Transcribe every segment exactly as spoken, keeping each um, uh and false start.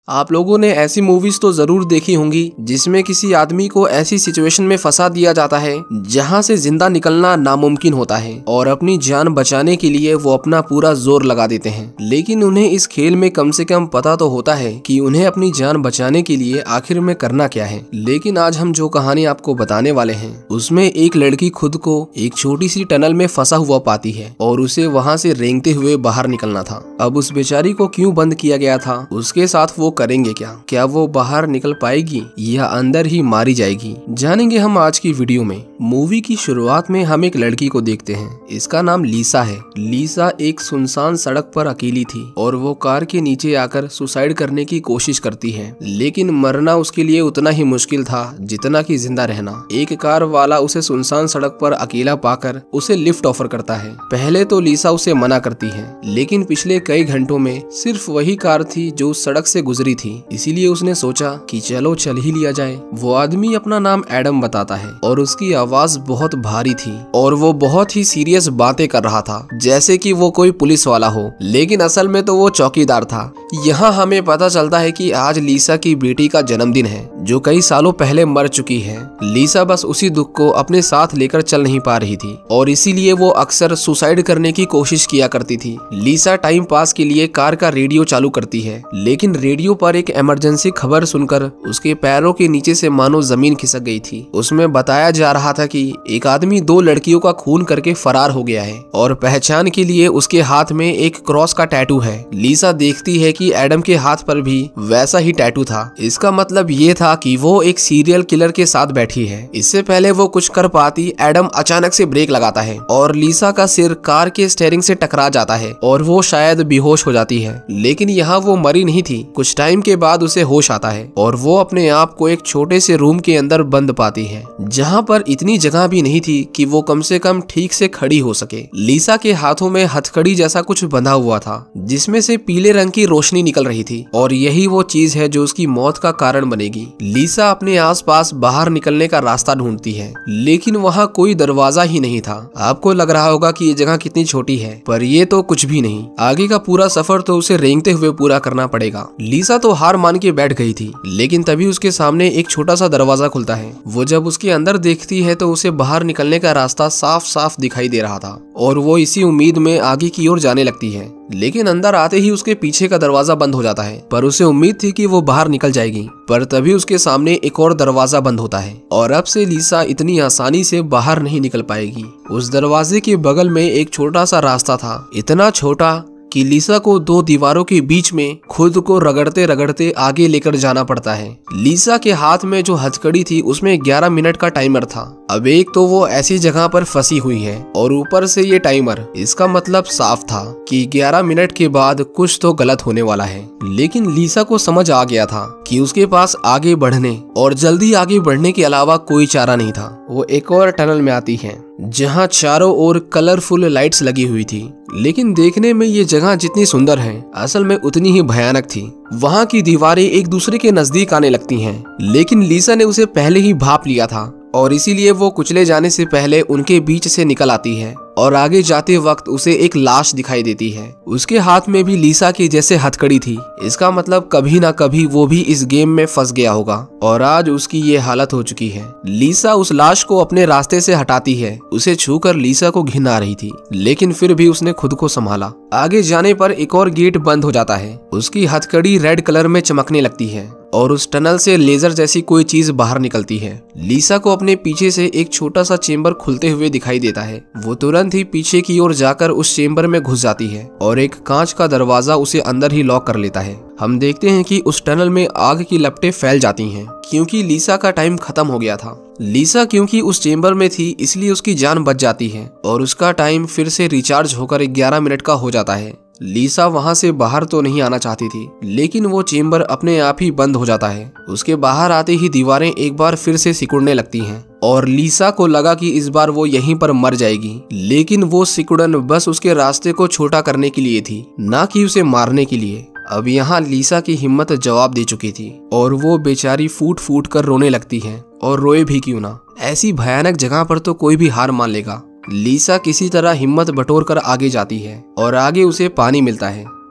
आप लोगों ने ऐसी मूवीज तो जरूर देखी होंगी जिसमें किसी आदमी को ऐसी सिचुएशन में फंसा दिया जाता है जहां से जिंदा निकलना नामुमकिन होता है और अपनी जान बचाने के लिए वो अपना पूरा जोर लगा देते हैं। लेकिन उन्हें इस खेल में कम से कम पता तो होता है कि उन्हें अपनी जान बचाने के लिए आखिर में करना क्या है। लेकिन आज हम जो कहानी आपको बताने वाले हैं उसमें एक लड़की खुद को एक छोटी सी टनल में फंसा हुआ पाती है और उसे वहाँ से रेंगते हुए बाहर निकलना था। अब उस बेचारी को क्यों बंद किया गया था, उसके साथ वो करेंगे क्या, क्या वो बाहर निकल पाएगी या अंदर ही मारी जाएगी, जानेंगे हम आज की वीडियो में। मूवी की शुरुआत में हम एक लड़की को देखते हैं। इसका नाम लीसा है। लीसा एक सुनसान सड़क पर अकेली थी और वो कार के नीचे आकर सुसाइड करने की कोशिश करती है, लेकिन मरना उसके लिए उतना ही मुश्किल था जितना कि जिंदा रहना। एक कार वाला उसे सुनसान सड़क पर अकेला पाकर उसे लिफ्ट ऑफर करता है। पहले तो लीसा उसे मना करती है, लेकिन पिछले कई घंटों में सिर्फ वही कार थी जो उस सड़क से गुजरी थी, इसीलिए उसने सोचा कि चलो चल ही लिया जाए। वो आदमी अपना नाम एडम बताता है और उसकी आवाज बहुत भारी थी और वो बहुत ही सीरियस बातें कर रहा था, जैसे कि वो कोई पुलिस वाला हो, लेकिन असल में तो वो चौकीदार था। यहाँ हमें पता चलता है कि आज लीसा की बेटी का जन्मदिन है जो कई सालों पहले मर चुकी है। लीसा बस उसी दुख को अपने साथ लेकर चल नहीं पा रही थी और इसीलिए वो अक्सर सुसाइड करने की कोशिश किया करती थी। लीसा टाइम पास के लिए कार का रेडियो चालू करती है, लेकिन रेडियो पर एक इमरजेंसी खबर सुनकर उसके पैरों के नीचे से मानो जमीन खिसक गई थी। उसमें बताया जा रहा था कि एक आदमी दो लड़कियों का खून करके फरार हो गया है और पहचान के लिए उसके हाथ में एक क्रॉस का टैटू है। लीसा देखती है कि एडम के हाथ पर भी वैसा ही टैटू था। इसका मतलब ये था कि वो एक सीरियल किलर के साथ बैठी है। इससे पहले वो कुछ कर पाती, एडम अचानक से ब्रेक लगाता है और लीसा का सिर कार के स्टीयरिंग से टकरा जाता है और वो शायद बेहोश हो जाती है। लेकिन यहाँ वो मरी नहीं थी। कुछ टाइम के बाद उसे होश आता है और वो अपने आप को एक छोटे से रूम के अंदर बंद पाती है, जहाँ पर इतनी जगह भी नहीं थी कि वो कम से कम ठीक से खड़ी हो सके। लीसा के हाथों में हथकड़ी जैसा कुछ बंधा हुआ था जिसमें से पीले रंग की रोशनी निकल रही थी और यही वो चीज है जो उसकी मौत का कारण बनेगी। लीसा अपने आसपास बाहर निकलने का रास्ता ढूंढती है, लेकिन वहाँ कोई दरवाजा ही नहीं था। आपको लग रहा होगा कि ये जगह कितनी छोटी है, पर ये तो कुछ भी नहीं। आगे का पूरा सफर तो उसे रेंगते हुए पूरा करना पड़ेगा। लीसा तो हार मान के बैठ गई थी, लेकिन तभी उसके सामने एक छोटा सा दरवाजा खुलता है। वो जब उसके अंदर देखती है तो उसे बाहर निकलने का रास्ता साफ साफ दिखाई दे रहा था और वो इसी उम्मीद में आगे की ओर जाने लगती है। लेकिन अंदर आते ही उसके पीछे का दरवाजा बंद हो जाता है, पर उसे उम्मीद थी कि वो बाहर निकल जाएगी। पर तभी उसके सामने एक और दरवाजा बंद होता है और अब से लीसा इतनी आसानी से बाहर नहीं निकल पाएगी। उस दरवाजे के बगल में एक छोटा सा रास्ता था, इतना छोटा कि लीसा को दो दीवारों के बीच में खुद को रगड़ते रगड़ते आगे लेकर जाना पड़ता है। लीसा के हाथ में जो हथकड़ी थी उसमें ग्यारह मिनट का टाइमर था। अब एक तो वो ऐसी जगह पर फंसी हुई है और ऊपर से ये टाइमर, इसका मतलब साफ था कि ग्यारह मिनट के बाद कुछ तो गलत होने वाला है। लेकिन लीसा को समझ आ गया था कि उसके पास आगे बढ़ने और जल्दी आगे बढ़ने के अलावा कोई चारा नहीं था। वो एक और टनल में आती है जहाँ चारों ओर कलरफुल लाइट्स लगी हुई थी, लेकिन देखने में ये जगह जितनी सुंदर है असल में उतनी ही भयानक थी। वहाँ की दीवारें एक दूसरे के नजदीक आने लगती हैं, लेकिन लीसा ने उसे पहले ही भांप लिया था और इसीलिए वो कुचले जाने से पहले उनके बीच से निकल आती है और आगे जाते वक्त उसे एक लाश दिखाई देती है। उसके हाथ में भी लीसा की जैसे हथकड़ी थी। इसका मतलब कभी ना कभी वो भी इस गेम में फंस गया होगा और आज उसकी ये हालत हो चुकी है। लीसा उस लाश को अपने रास्ते से हटाती है। उसे छूकर लीसा को घिन आ रही थी, लेकिन फिर भी उसने खुद को संभाला। आगे जाने पर एक और गेट बंद हो जाता है। उसकी हथकड़ी रेड कलर में चमकने लगती है और उस टनल से लेजर जैसी कोई चीज बाहर निकलती है। लीसा को अपने पीछे से एक छोटा सा चेंबर खुलते हुए दिखाई देता है। वो तुरंत ही पीछे की ओर जाकर उस चेंबर में घुस जाती है और एक कांच का दरवाजा उसे अंदर ही लॉक कर लेता है। हम देखते हैं कि उस टनल में आग की लपटें फैल जाती हैं क्योंकि लीसा का टाइम खत्म हो गया था। लीसा क्योंकि उस चेंबर में थी इसलिए उसकी जान बच जाती है और उसका टाइम फिर से रिचार्ज होकर ग्यारह मिनट का हो जाता है। लीसा वहां से बाहर तो नहीं आना चाहती थी, लेकिन वो चेंबर अपने आप ही बंद हो जाता है। उसके बाहर आते ही दीवारें एक बार फिर से सिकुड़ने लगती हैं और लीसा को लगा कि इस बार वो यहीं पर मर जाएगी, लेकिन वो सिकुड़न बस उसके रास्ते को छोटा करने के लिए थी, ना कि उसे मारने के लिए। अब यहाँ लीसा की हिम्मत जवाब दे चुकी थी और वो बेचारी फूट फूट कर रोने लगती है, और रोए भी क्यों ना, ऐसी भयानक जगह पर तो कोई भी हार मान लेगा। लीसा किसी तरह हिम्मत बटोर कर आगे जाती है और आगे उसे पानी मिलता है।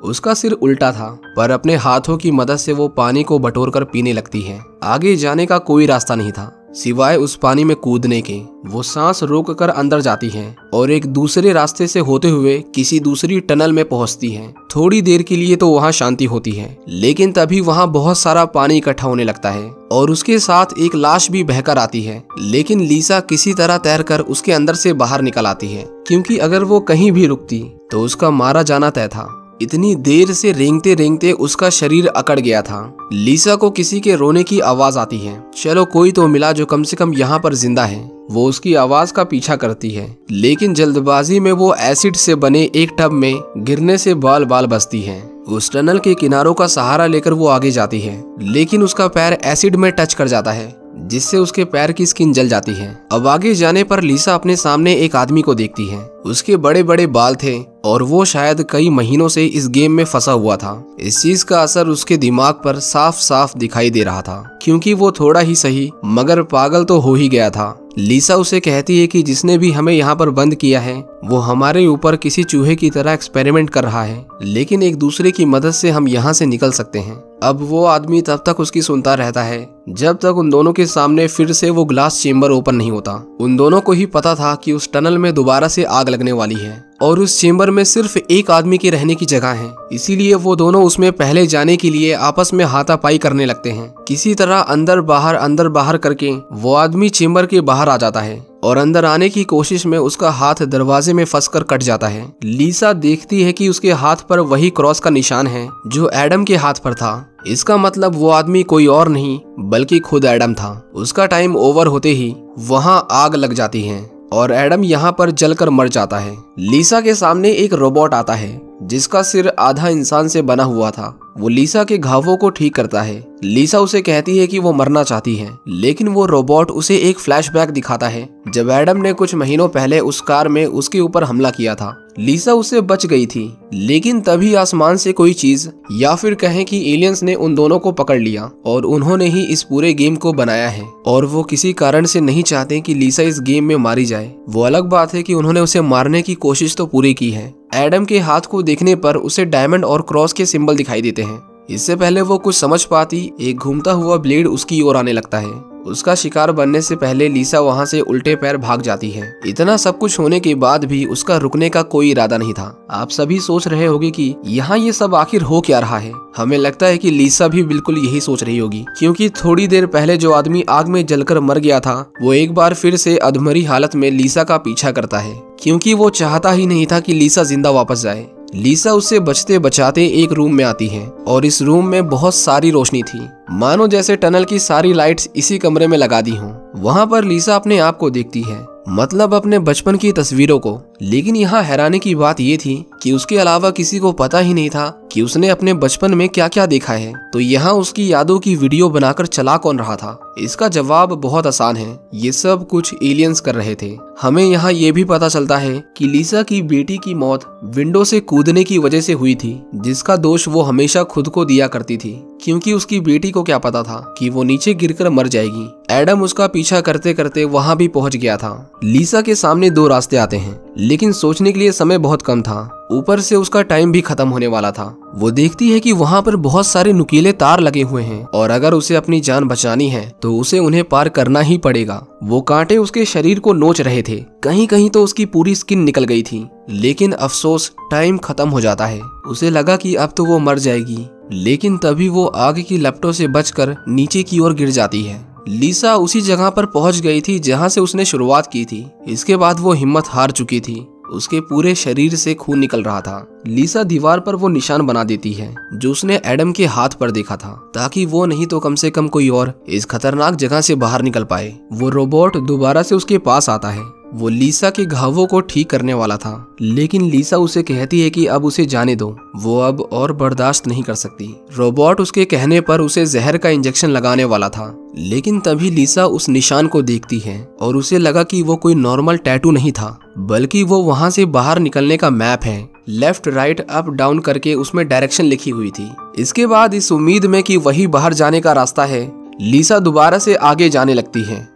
उसका सिर उल्टा था, पर अपने हाथों की मदद से वो पानी को बटोरकर पीने लगती है। आगे जाने का कोई रास्ता नहीं था सिवाय उस पानी में कूदने के। वो सांस रोक कर अंदर जाती है और एक दूसरे रास्ते से होते हुए किसी दूसरी टनल में पहुंचती है। थोड़ी देर के लिए तो वहां शांति होती है, लेकिन तभी वहां बहुत सारा पानी इकट्ठा होने लगता है और उसके साथ एक लाश भी बहकर आती है। लेकिन लीसा किसी तरह तैरकर उसके अंदर से बाहर निकल आती है, क्योंकि अगर वो कहीं भी रुकती तो उसका मारा जाना तय था। इतनी देर से रेंगते रेंगते उसका शरीर अकड़ गया था। लीसा को किसी के रोने की आवाज आती है। चलो कोई तो मिला जो कम से कम यहाँ पर जिंदा है। वो उसकी आवाज का पीछा करती है, लेकिन जल्दबाजी में वो एसिड से बने एक टब में गिरने से बाल बाल बचती है। उस टनल के किनारों का सहारा लेकर वो आगे जाती है, लेकिन उसका पैर एसिड में टच कर जाता है, जिससे उसके पैर की स्किन जल जाती है। अब आगे जाने पर लीसा अपने सामने एक आदमी को देखती है। उसके बड़े बड़े बाल थे और वो शायद कई महीनों से इस गेम में फंसा हुआ था। इस चीज का असर उसके दिमाग पर साफ साफ दिखाई दे रहा था, क्योंकि वो थोड़ा ही सही मगर पागल तो हो ही गया था। लीसा उसे कहती है कि जिसने भी हमें यहाँ पर बंद किया है वो हमारे ऊपर किसी चूहे की तरह एक्सपेरिमेंट कर रहा है, लेकिन एक दूसरे की मदद से हम यहाँ से निकल सकते हैं। अब वो आदमी तब तक उसकी सुनता रहता है जब तक उन दोनों के सामने फिर से वो ग्लास चेम्बर ओपन नहीं होता। उन दोनों को ही पता था कि उस टनल में दोबारा से आग लगने वाली है और उस चेम्बर में सिर्फ एक आदमी के रहने की जगह है, इसीलिए वो दोनों उसमें पहले जाने के लिए आपस में हाथापाई करने लगते हैं। किसी तरह अंदर बाहर अंदर बाहर करके वो आदमी चेम्बर के बाहर आ जाता है और अंदर आने की कोशिश में उसका हाथ दरवाजे में फंसकर कट जाता है। लीसा देखती है कि उसके हाथ पर वही क्रॉस का निशान है जो एडम के हाथ पर था। इसका मतलब वो आदमी कोई और नहीं बल्कि खुद एडम था। उसका टाइम ओवर होते ही वहां आग लग जाती है और एडम यहाँ पर जलकर मर जाता है। लीसा के सामने एक रोबोट आता है जिसका सिर आधा इंसान से बना हुआ था। वो लीसा के घावों को ठीक करता है। लीसा उसे कहती है कि वो मरना चाहती है, लेकिन वो रोबोट उसे एक फ्लैशबैक दिखाता है जब एडम ने कुछ महीनों पहले उस कार में उसके ऊपर हमला किया था। लीसा उससे बच गई थी, लेकिन तभी आसमान से कोई चीज या फिर कहें कि एलियंस ने उन दोनों को पकड़ लिया और उन्होंने ही इस पूरे गेम को बनाया है। और वो किसी कारण से नहीं चाहते कि लीसा इस गेम में मारी जाए। वो अलग बात है कि उन्होंने उसे मारने की कोशिश तो पूरी की है। एडम के हाथ को देखने पर उसे डायमंड और क्रॉस के सिंबल दिखाई देते हैं। इससे पहले वो कुछ समझ पाती, एक घूमता हुआ ब्लेड उसकी ओर आने लगता है। उसका शिकार बनने से पहले लीसा वहां से उल्टे पैर भाग जाती है। इतना सब कुछ होने के बाद भी उसका रुकने का कोई इरादा नहीं था। आप सभी सोच रहे होंगे कि यहाँ ये सब आखिर हो क्या रहा है। हमें लगता है कि लीसा भी बिल्कुल यही सोच रही होगी, क्योंकि थोड़ी देर पहले जो आदमी आग में जलकर मर गया था वो एक बार फिर से अधमरी हालत में लीसा का पीछा करता है, क्योंकि वो चाहता ही नहीं था कि लीसा जिंदा वापस जाए। लीसा उससे बचते बचाते एक रूम में आती है और इस रूम में बहुत सारी रोशनी थी, मानो जैसे टनल की सारी लाइट्स इसी कमरे में लगा दी हों। वहां पर लीसा अपने आप को देखती है, मतलब अपने बचपन की तस्वीरों को। लेकिन यहाँ हैरानी की बात ये थी कि उसके अलावा किसी को पता ही नहीं था कि उसने अपने बचपन में क्या क्या देखा है। तो यहाँ उसकी यादों की वीडियो बनाकर चला कौन रहा था? इसका जवाब बहुत आसान है, ये सब कुछ एलियंस कर रहे थे। हमें यहाँ ये भी पता चलता है कि लीसा की बेटी की मौत विंडो से कूदने की वजह से हुई थी, जिसका दोष वो हमेशा खुद को दिया करती थी, क्योंकि उसकी बेटी को क्या पता था कि वो नीचे गिरकर मर जाएगी। एडम उसका पीछा करते करते वहां भी पहुंच गया था। लीसा के सामने दो रास्ते आते हैं, लेकिन सोचने के लिए समय बहुत कम था। ऊपर से उसका टाइम भी खत्म होने वाला था। वो देखती है कि वहां पर बहुत सारे नुकीले तार लगे हुए हैं और अगर उसे अपनी जान बचानी है तो उसे उन्हें पार करना ही पड़ेगा। वो कांटे उसके शरीर को नोच रहे थे, कहीं कहीं तो उसकी पूरी स्किन निकल गई थी। लेकिन अफसोस, टाइम खत्म हो जाता है। उसे लगा कि अब तो वो मर जाएगी, लेकिन तभी वो आग की लपटों से बचकर नीचे की ओर गिर जाती है। लीसा उसी जगह पर पहुंच गई थी जहां से उसने शुरुआत की थी। इसके बाद वो हिम्मत हार चुकी थी, उसके पूरे शरीर से खून निकल रहा था। लीसा दीवार पर वो निशान बना देती है जो उसने एडम के हाथ पर देखा था, ताकि वो नहीं तो कम से कम कोई और इस खतरनाक जगह से बाहर निकल पाए। वो रोबोट दोबारा से उसके पास आता है। वो लीसा के घावों को ठीक करने वाला था, लेकिन लीसा उसे कहती है कि अब उसे जाने दो, वो अब और बर्दाश्त नहीं कर सकती। रोबोट उसके कहने पर उसे जहर का इंजेक्शन लगाने वाला था, लेकिन तभी लीसा उस निशान को देखती है और उसे लगा कि वो कोई नॉर्मल टैटू नहीं था, बल्कि वो वहां से बाहर निकलने का मैप है। लेफ्ट राइट अप डाउन करके उसमें डायरेक्शन लिखी हुई थी। इसके बाद इस उम्मीद में कि वही बाहर जाने का रास्ता है, लीसा दोबारा से आगे जाने लगती है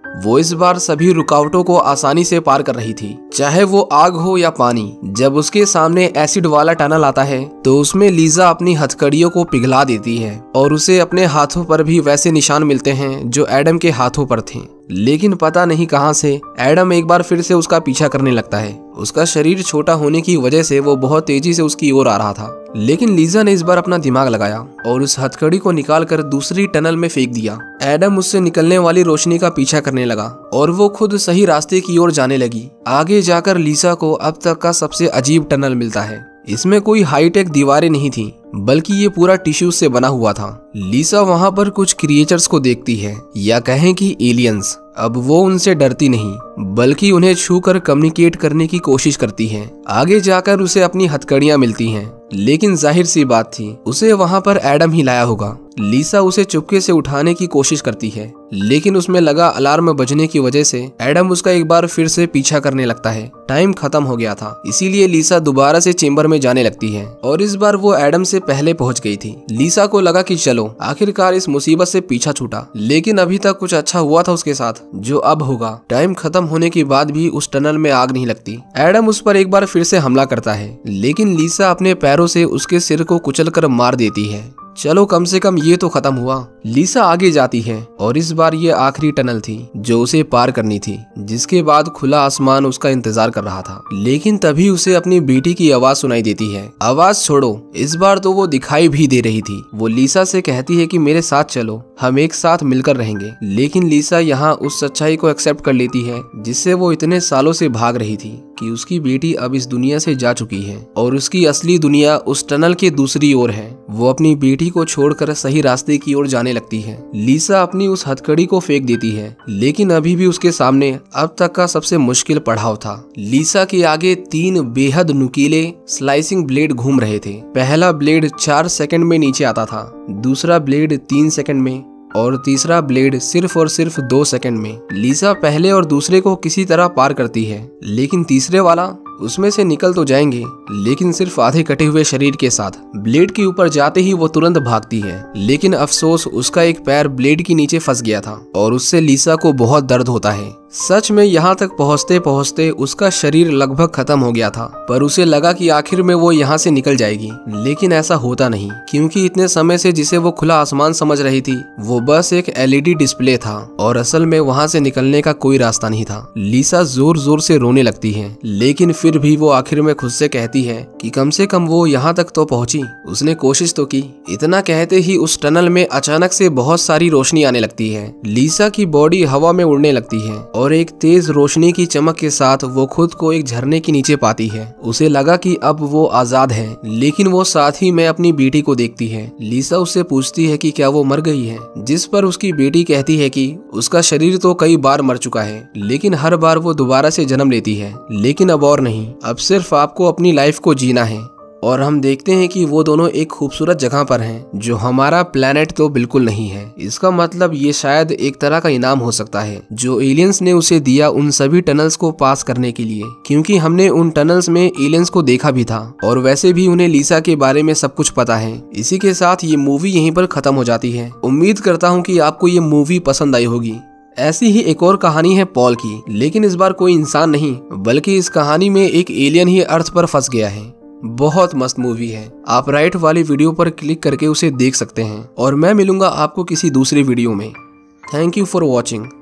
वो इस बार सभी रुकावटों को आसानी से पार कर रही थी, चाहे वो आग हो या पानी। जब उसके सामने एसिड वाला टनल आता है तो उसमें लीजा अपनी हथकड़ियों को पिघला देती है और उसे अपने हाथों पर भी वैसे निशान मिलते हैं जो एडम के हाथों पर थे। लेकिन पता नहीं कहां से एडम एक बार फिर से उसका पीछा करने लगता है। उसका शरीर छोटा होने की वजह से वो बहुत तेजी से उसकी ओर आ रहा था, लेकिन लीजा ने इस बार अपना दिमाग लगाया और उस हथकड़ी को निकालकर दूसरी टनल में फेंक दिया। एडम उससे निकलने वाली रोशनी का पीछा करने लगा और वो खुद सही रास्ते की ओर जाने लगी। आगे जाकर लीजा को अब तक का सबसे अजीब टनल मिलता है। इसमें कोई हाईटेक दीवारें नहीं थी, बल्कि ये पूरा टिश्यू से बना हुआ था। लीसा वहां पर कुछ क्रिएचर्स को देखती है, या कहें कि एलियंस। अब वो उनसे डरती नहीं, बल्कि उन्हें छूकर कम्युनिकेट करने की कोशिश करती है। आगे जाकर उसे अपनी हथकड़ियां मिलती हैं, लेकिन जाहिर सी बात थी उसे वहां पर एडम ही लाया होगा। लीसा उसे चुपके से उठाने की कोशिश करती है, लेकिन उसमें लगा अलार्म बजने की वजह से एडम उसका एक बार फिर से पीछा करने लगता है। टाइम खत्म हो गया था, इसीलिए लीसा दोबारा से चेंबर में जाने लगती है और इस बार वो एडम से पहले पहुंच गई थी। लीसा को लगा कि चलो आखिरकार इस मुसीबत से पीछा छूटा, लेकिन अभी तक कुछ अच्छा हुआ था उसके साथ जो अब होगा। टाइम खत्म होने के बाद भी उस टनल में आग नहीं लगती। एडम उस पर एक बार फिर से हमला करता है, लेकिन लीसा अपने पैरों से उसके सिर को कुचलकर मार देती है। चलो कम से कम ये तो खत्म हुआ। लीसा आगे जाती है और इस बार ये आखिरी टनल थी जो उसे पार करनी थी, जिसके बाद खुला आसमान उसका इंतजार कर रहा था। लेकिन तभी उसे अपनी बेटी की आवाज सुनाई देती है। आवाज छोड़ो, इस बार तो वो दिखाई भी दे रही थी। वो लीसा से कहती है कि मेरे साथ चलो, हम एक साथ मिलकर रहेंगे। लेकिन लीसा यहाँ उस सच्चाई को एक्सेप्ट कर लेती है जिससे वो इतने सालों से भाग रही थी, कि उसकी बेटी अब इस दुनिया से जा चुकी है और उसकी असली दुनिया उस टनल के दूसरी ओर है। वो अपनी बेटी को छोड़कर सही रास्ते की ओर जाने लगती है। लीसा अपनी उस हथकड़ी को फेंक देती है, लेकिन अभी भी उसके सामने अब तक का सबसे मुश्किल पड़ाव था। लीसा के आगे तीन बेहद नुकीले स्लाइसिंग ब्लेड घूम रहे थे। पहला ब्लेड चार सेकंड में नीचे आता था, दूसरा ब्लेड तीन सेकंड में और तीसरा ब्लेड सिर्फ और सिर्फ दो सेकंड में। लीसा पहले और दूसरे को किसी तरह पार करती है, लेकिन तीसरे वाला उसमें से निकल तो जाएंगे, लेकिन सिर्फ आधे कटे हुए शरीर के साथ। ब्लेड के ऊपर जाते ही वो तुरंत भागती है, लेकिन अफसोस उसका एक पैर ब्लेड के नीचे फंस गया था और उससे लीसा को बहुत दर्द होता है। सच में यहाँ तक पहुँचते पहुँचते उसका शरीर लगभग खत्म हो गया था, पर उसे लगा कि आखिर में वो यहाँ से निकल जाएगी। लेकिन ऐसा होता नहीं, क्योंकि इतने समय से जिसे वो खुला आसमान समझ रही थी वो बस एक एलईडी डिस्प्ले था और असल में वहाँ से निकलने का कोई रास्ता नहीं था। लीसा जोर जोर से रोने लगती है, लेकिन फिर भी वो आखिर में खुद से कहती है कि कम से कम वो यहाँ तक तो पहुंची, उसने कोशिश तो की। इतना कहते ही उस टनल में अचानक से बहुत सारी रोशनी आने लगती है। लीसा की बॉडी हवा में उड़ने लगती है और एक तेज रोशनी की चमक के साथ वो खुद को एक झरने के नीचे पाती है। उसे लगा कि अब वो आजाद है, लेकिन वो साथ ही में अपनी बेटी को देखती है। लीसा उससे पूछती है कि क्या वो मर गई है, जिस पर उसकी बेटी कहती है कि उसका शरीर तो कई बार मर चुका है, लेकिन हर बार वो दोबारा से जन्म लेती है, लेकिन अब और नहीं, अब सिर्फ आपको अपनी लाइफ को जीना है। और हम देखते हैं कि वो दोनों एक खूबसूरत जगह पर हैं जो हमारा प्लेनेट तो बिल्कुल नहीं है। इसका मतलब ये शायद एक तरह का इनाम हो सकता है जो एलियंस ने उसे दिया उन सभी टनल्स को पास करने के लिए, क्योंकि हमने उन टनल्स में एलियंस को देखा भी था और वैसे भी उन्हें लीसा के बारे में सब कुछ पता है। इसी के साथ ये मूवी यहीं पर खत्म हो जाती है। उम्मीद करता हूँ कि आपको ये मूवी पसंद आई होगी। ऐसी ही एक और कहानी है पॉल की, लेकिन इस बार कोई इंसान नहीं, बल्कि इस कहानी में एक एलियन ही अर्थ पर फंस गया है। बहुत मस्त मूवी है, आप राइट वाली वीडियो पर क्लिक करके उसे देख सकते हैं और मैं मिलूंगा आपको किसी दूसरी वीडियो में। Thank you for watching.